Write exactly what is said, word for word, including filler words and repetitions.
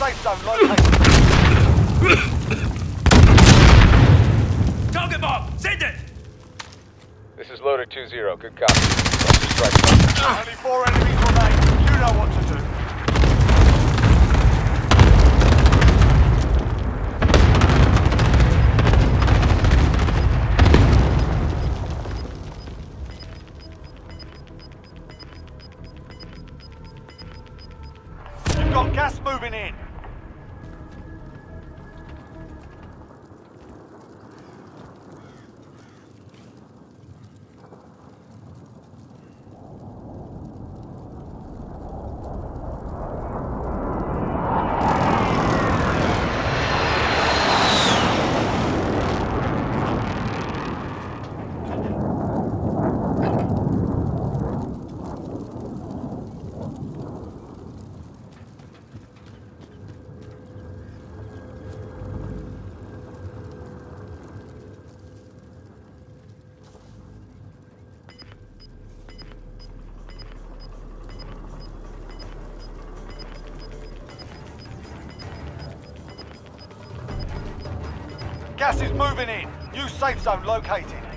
safe zone located. Target mark! Send it! This is Loader two zero. Good copy. Strike one. Only four enemies remain. You know what to do. You've got gas moving in. Gas is moving in. New safe zone located.